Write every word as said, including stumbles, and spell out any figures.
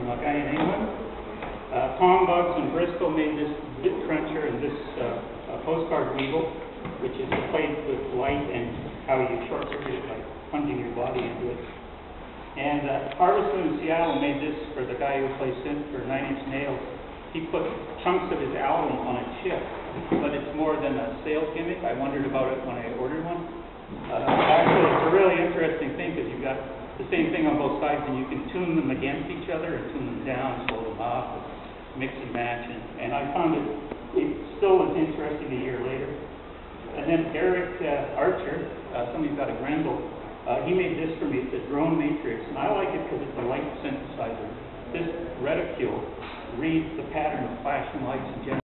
from a guy in England. Uh, Tom Bugs in Bristol made this bit cruncher and this uh, postcard weevil, which is played with light and how you short circuit it by plunging your body into it. And uh, Harveston in Seattle made this for the guy who plays synth for Nine Inch Nails. He put chunks of his album on a chip, but it's more than a sales gimmick. I wondered about it when I ordered one. Uh, actually, it's a really interesting thing because you've got the same thing on both sides, and you can tune them against each other and tune them down, slow them up, mix and match. And, and I found it, it still is interesting a year later. And then Eric uh, Archer, uh, somebody's got a Grendel, uh, he made this for me. It's a drone matrix, and I like it because it's a light synthesizer. This reticule reads the pattern of flashing lights and general.